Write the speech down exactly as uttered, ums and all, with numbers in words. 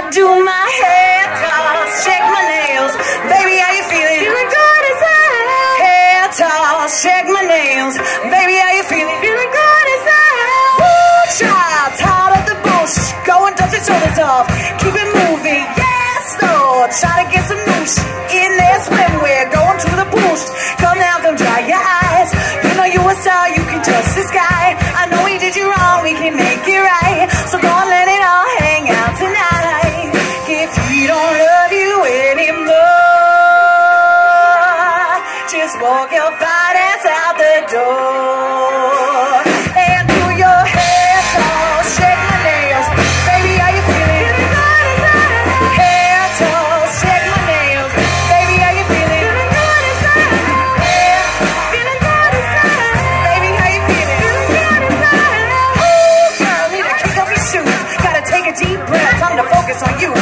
Do my hair toss, check my nails. Baby, how you feeling? Feeling good as hell. Hair toss, check my nails. Baby, how you feeling? Feeling good as hell. Woo, child, tired of the bush. Go and dust your shoulders off. Keep it moving, yes, Lord. Try to get some noosh in there swimwear. Going to the bush. Come now, come dry your eyes. You know you a star, you can touch the sky. I know we did you wrong, we can make it right. So go and let it all hang out tonight. If he don't love you anymore, just walk your fine ass out the door. And do your hair toss, shake my nails. Baby, how you feeling? Feeling good as hell. Hair toss, shake my nails. Baby, how you feeling? Feeling good as hell. Hair, feeling good as hell. Baby, how you feeling? Feeling good as hell. Ooh, girl, need to kick off your shoes. Gotta take a deep breath, time to focus on you.